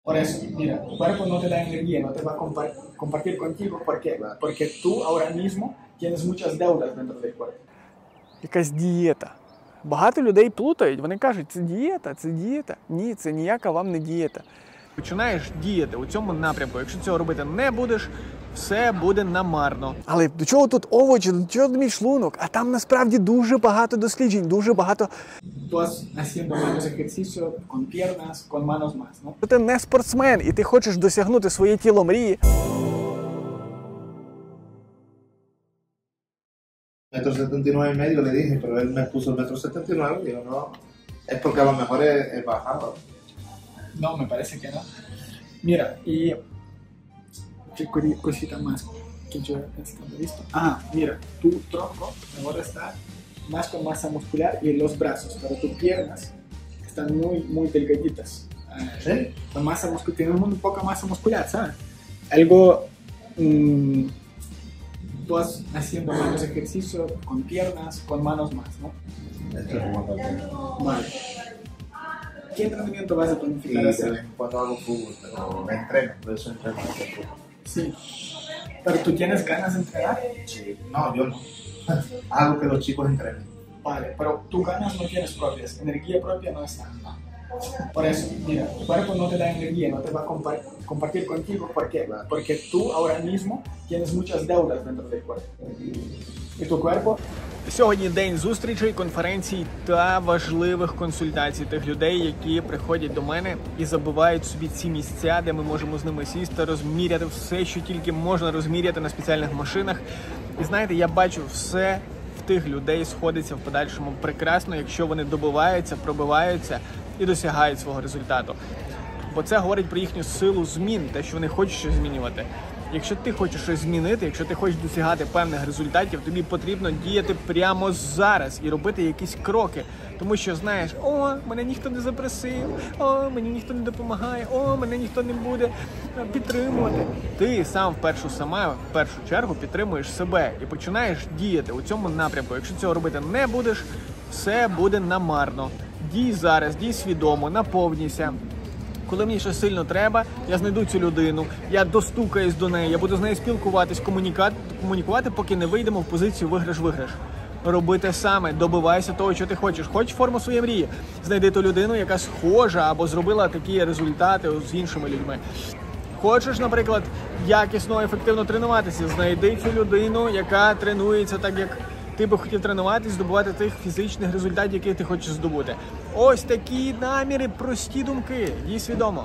Por eso, mira, tu cuerpo no te da energía, no te va a compartir contigo. ¿Por qué? Porque tú ahora mismo tienes muchas deudas dentro del cuerpo. Якась дієта. Багато людей плутають, вони кажуть, це дієта, це дієта. Ні, це ніяка вам не дієта. Починаєш діяти у цьому напрямку. Якщо цього робити не будеш, все буде намарно. Але до чого тут овочі, до чого мій шлунок? А там насправді дуже багато досліджень, дуже багато... Tú vas haciendo menos ejercicio con piernas, con manos más, ¿no? Ти не спортсмен і ти хочеш досягнути своє тіло мрії. Metro 79,5 le dije, pero él me puso el metro 79 y digo, no, es porque a lo mejor he bajado. No, me parece que no. Mira, y qué cosita más que yo estaba visto. Ah, mira, tu tronco ahora está más con masa muscular y los brazos, pero tus piernas están muy delgaditas. ¿Sí? La masa muscular, tienen muy poca masa muscular, ¿sabes? Algo... tú vas haciendo menos ejercicio con piernas, con manos más, ¿no? Vale. ¿Qué entrenamiento vas a planificar hacer? Cuando hago fútbol, pero me entreno, por eso entreno mucho fútbol. Sí. ¿Pero tú tienes ganas de entrenar? Sí. No, yo no. Hago que los chicos entrenen. Vale, pero tú ganas no tienes propias, energía propia no está, ¿no? Por eso, mira, tu cuerpo no te da energía, no te va a compartir contigo. ¿Por qué? Porque tú ahora mismo tienes muchas deudas dentro del cuerpo. Y tu cuerpo... Сьогодні день зустрічей, конференцій та важливих консультацій тих людей, які приходять до мене і забивають собі ці місця, де ми можемо з ними сісти, розміряти все, що тільки можна розміряти на спеціальних машинах. І знаєте, я бачу, все в тих людей сходиться в подальшому прекрасно, якщо вони добиваються, пробиваються і досягають свого результату. Бо це говорить про їхню силу змін, те, що вони хочуть щось змінювати. Якщо ти хочеш щось змінити, якщо ти хочеш досягати певних результатів, тобі потрібно діяти прямо зараз і робити якісь кроки. Тому що, знаєш, мене ніхто не запросив, мені ніхто не допомагає, мене ніхто не буде підтримувати. Ти сам в першу чергу підтримуєш себе і починаєш діяти у цьому напрямку. Якщо цього робити не будеш, все буде намарно. Дій зараз, дій свідомо, наповнюйся. Коли мені щось сильно треба, я знайду цю людину, я достукаюсь до неї, я буду з нею спілкуватись, комунікувати, поки не вийдемо в позицію виграш-виграш. Роби те саме, добивайся того, що ти хочеш. Хочеш форму своєї мрії? Знайди ту людину, яка схожа або зробила такі результати з іншими людьми. Хочеш, наприклад, якісно, ефективно тренуватися? Знайди цю людину, яка тренується так, як ти би хотів тренуватись, здобувати тих фізичних результатів, які ти хочеш здобути. Ось такі наміри, прості думки. Дій свідомо.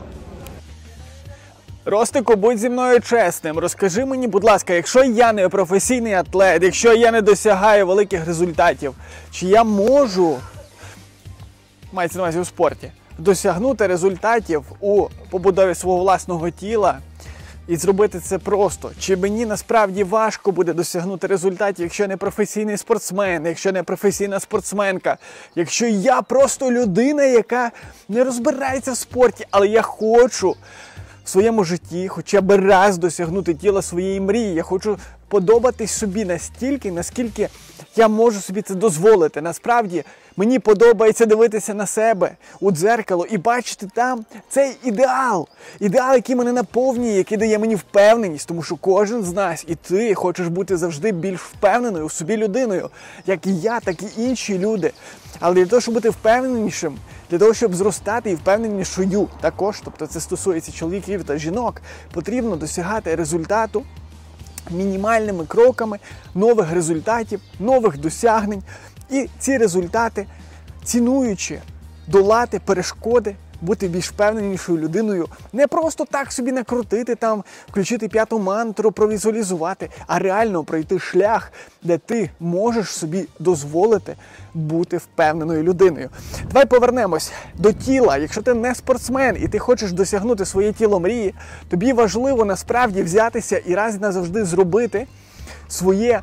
Ростику, будь зі мною чесним. Розкажи мені, будь ласка, якщо я не професійний атлет, якщо я не досягаю великих результатів, чи я можу, мається на увазі у спорті, досягнути результатів у побудові свого власного тіла і зробити це просто? Чи мені насправді важко буде досягнути результатів, якщо я не професійний спортсмен, якщо не професійна спортсменка, якщо я просто людина, яка не розбирається в спорті, але я хочу в своєму житті хоча б раз досягнути тіла своєї мрії. Я хочу подобатись собі настільки, наскільки я можу собі це дозволити. Насправді, мені подобається дивитися на себе у дзеркало і бачити там цей ідеал. Ідеал, який мене наповнює, який дає мені впевненість, тому що кожен з нас, і ти, хочеш бути завжди більш впевненою у собі людиною, як і я, так і інші люди. Але для того, щоб бути впевненішим, для того, щоб зростати і впевненішою також, тобто це стосується чоловіків та жінок, потрібно досягати результату мінімальними кроками, нових результатів, нових досягнень. І ці результати, цінуючи, долати перешкоди, бути більш впевненішою людиною, не просто так собі накрутити там, включити 5-ту мантру, провізуалізувати, а реально пройти шлях, де ти можеш собі дозволити бути впевненою людиною. Давай повернемось до тіла. Якщо ти не спортсмен і ти хочеш досягнути своє тіло мрії, тобі важливо насправді взятися і раз назавжди зробити своє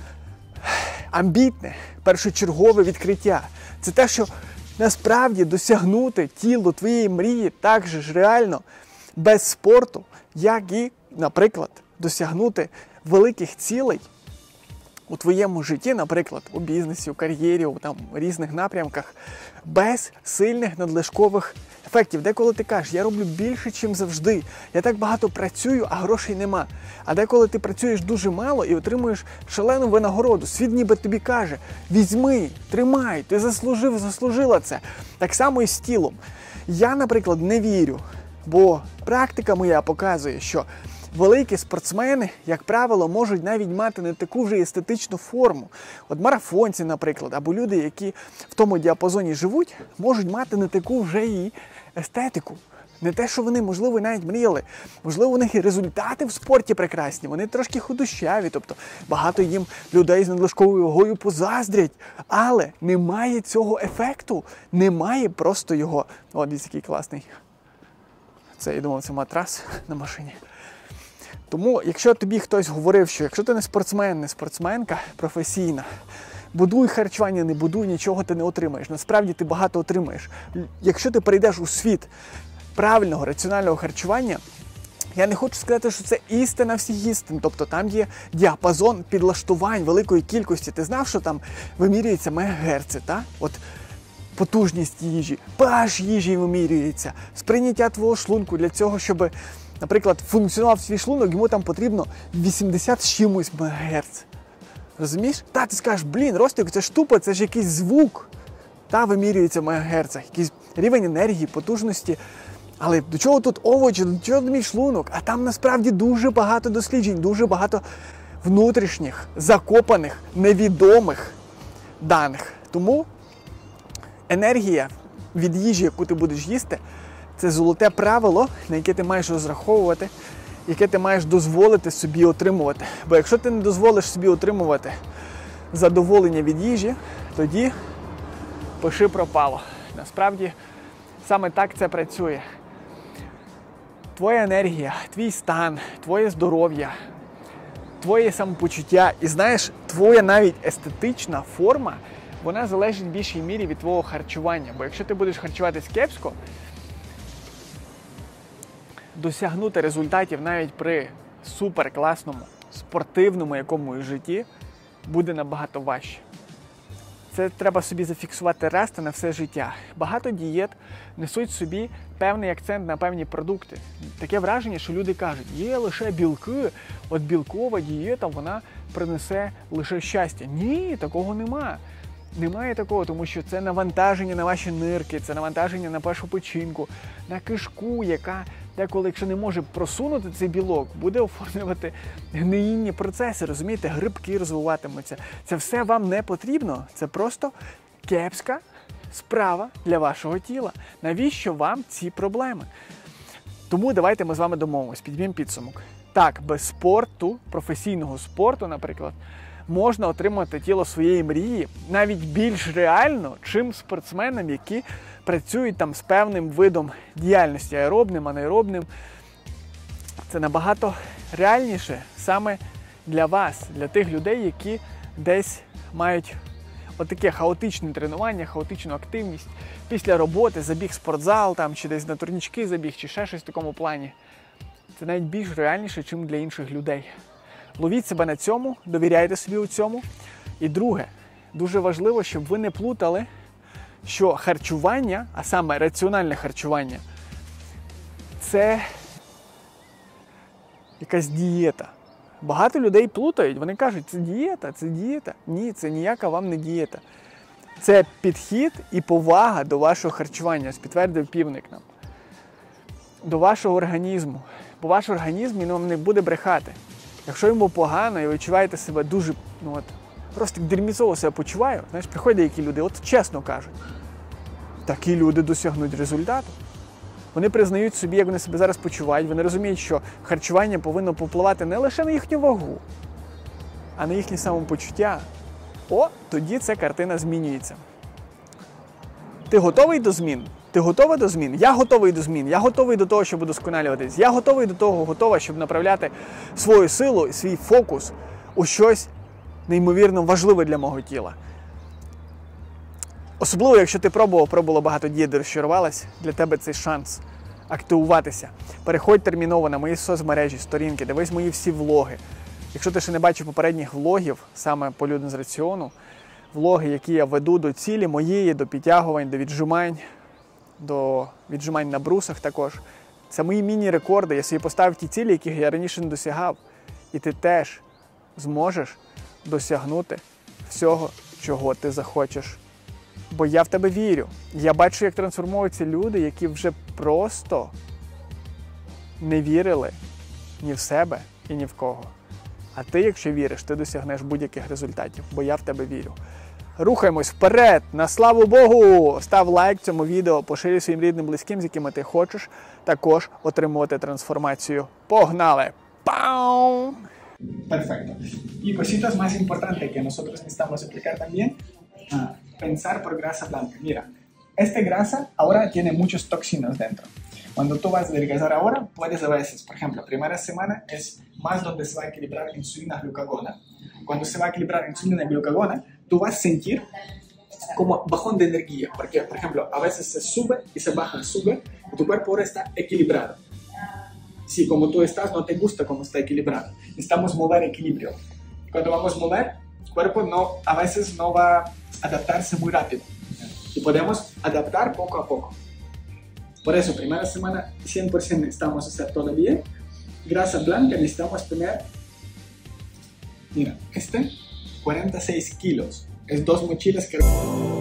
амбітне, першочергове відкриття. Це те, що насправді досягнути тіло твоєї мрії так же ж реально без спорту, як і, наприклад, досягнути великих цілей у твоєму житті, наприклад, у бізнесі, у кар'єрі, у там різних напрямках, без сильних надлишкових ефектів. Деколи ти кажеш, я роблю більше, ніж завжди, я так багато працюю, а грошей нема. А деколи ти працюєш дуже мало і отримуєш шалену винагороду. Світ ніби тобі каже, візьми, тримай, ти заслужила це. Так само і з тілом. Я, наприклад, не вірю, бо практика моя показує, що великі спортсмени, як правило, можуть навіть мати не таку вже естетичну форму. От марафонці, наприклад, або люди, які в тому діапазоні живуть, можуть мати не таку вже і естетику. Не те, що вони, можливо, навіть мріяли. Можливо, у них і результати в спорті прекрасні, вони трошки худощаві, тобто багато їм людей з надлишковою вагою позаздрять. Але немає цього ефекту, немає просто його. О, дивіться, який класний. Це, я думав, це матрас на машині. Тому, якщо тобі хтось говорив, що якщо ти не спортсмен, не спортсменка професійна, будуй харчування, не будуй, нічого ти не отримаєш. Насправді ти багато отримаєш. Якщо ти перейдеш у світ правильного, раціонального харчування, я не хочу сказати, що це істина всіх істин. Тобто там є діапазон підлаштувань великої кількості. Ти знав, що там вимірюється мегагерци, так? От потужність їжі, pH їжі вимірюється, сприйняття твого шлунку для цього, щоб, наприклад, функціонував свій шлунок, йому там потрібно 80 з чимось МГц. Розумієш? Та, ти скажеш, блін, Ростик, це ж тупо, це ж якийсь звук. Та, вимірюється в мегагерцах, якийсь рівень енергії, потужності. Але до чого тут овочі, до чого мій шлунок? А там насправді дуже багато досліджень, дуже багато внутрішніх, закопаних, невідомих даних. Тому енергія від їжі, яку ти будеш їсти, це золоте правило, на яке ти маєш розраховувати, яке ти маєш дозволити собі отримувати. Бо якщо ти не дозволиш собі отримувати задоволення від їжі, тоді пиши пропало. Насправді, саме так це працює. Твоя енергія, твій стан, твоє здоров'я, твоє самопочуття і, знаєш, твоя навіть естетична форма, вона залежить в більшій мірі від твого харчування. Бо якщо ти будеш харчуватись кепсько, досягнути результатів навіть при суперкласному, спортивному якомусь житті буде набагато важче. Це треба собі зафіксувати раз та на все життя. Багато дієт несуть собі певний акцент на певні продукти. Таке враження, що люди кажуть, є лише білки, от білкова дієта, вона принесе лише щастя. Ні, такого нема. Немає такого, тому що це навантаження на ваші нирки, це навантаження на вашу печінку, на кишку, яка деколи, якщо не може просунути цей білок, буде оформлювати гниїнні процеси, розумієте, грибки розвиватимуться. Це все вам не потрібно, це просто кепська справа для вашого тіла. Навіщо вам ці проблеми? Тому давайте ми з вами домовимось, підб'ємо підсумок. Так, без спорту, професійного спорту, наприклад, можна отримати тіло своєї мрії навіть більш реально, чим спортсменам, які працюють там з певним видом діяльності, аеробним, анаеробним. Це набагато реальніше саме для вас, для тих людей, які десь мають отаке хаотичне тренування, хаотичну активність. Після роботи забіг в спортзал, там, чи десь на турнічки забіг, чи ще щось в такому плані. Це навіть більш реальніше, ніж для інших людей. Ловіть себе на цьому, довіряйте собі у цьому. І друге, дуже важливо, щоб ви не плутали, що харчування, а саме раціональне харчування, це якась дієта. Багато людей плутають, вони кажуть, це дієта, це дієта. Ні, це ніяка вам не дієта. Це підхід і повага до вашого харчування, підтвердив Півник нам. До вашого організму. Бо ваш організм він вам не буде брехати. Якщо йому погано і ви відчуваєте себе дуже, просто дерьміцово себе почуваю, знаєш, приходять які люди, от чесно кажуть, такі люди досягнуть результату. Вони признають собі, як вони себе зараз почувають, вони розуміють, що харчування повинно попливати не лише на їхню вагу, а на їхнє самопочуття. Тоді ця картина змінюється. Ти готовий до змін? Ти готова до змін? Я готовий до змін. Я готовий до того, щоб удосконалюватись. Я готовий до того, готова, щоб направляти свою силу, свій фокус у щось неймовірно важливе для мого тіла. Особливо, якщо ти пробувала багато дієт, розчарувалась, для тебе цей шанс активуватися. Переходь терміново на мої соцмережі, сторінки, дивись мої всі влоги. Якщо ти ще не бачив попередніх влогів, саме по людям з раціону, влоги, які я веду до цілі моєї, до підтягувань, до віджимань на брусах також. Це мої міні-рекорди. Я собі поставив ті цілі, яких я раніше не досягав. І ти теж зможеш досягнути всього, чого ти захочеш. Бо я в тебе вірю. Я бачу, як трансформуються люди, які вже просто не вірили ні в себе і ні в кого. А ти, якщо віриш, ти досягнеш будь-яких результатів, бо я в тебе вірю. Рухаємось вперед, на славу Богу! Став лайк цьому відео, поширюй своїм рідним, близьким, з якими ти хочеш також отримувати трансформацію. Poghnали! ¡Pam! Perfecto. Y cositas más importantes que nosotros necesitamos aplicar también, pensar por grasa blanca. Mira, esta grasa ahora tiene muchos toxinas dentro. Cuando tú vas a adelgazar ahora, puedes a veces, por ejemplo, primera semana es más donde se va a equilibrar insulina-glucagona. Cuando se va a equilibrar insulina y glucagona, tú vas a sentir como bajón de energía, porque, por ejemplo, a veces se sube y se baja, sube, y tu cuerpo ahora está equilibrado. Si como tú estás, no te gusta cómo está equilibrado. Necesitamos mover equilibrio. Cuando vamos a mover, el cuerpo a veces no va a adaptarse muy rápido. Y podemos adaptar poco a poco. Por eso, primera semana 100% necesitamos hacer todo bien. Grasa blanca necesitamos tener, mira, 46 kilos. Es 2 mochilas que...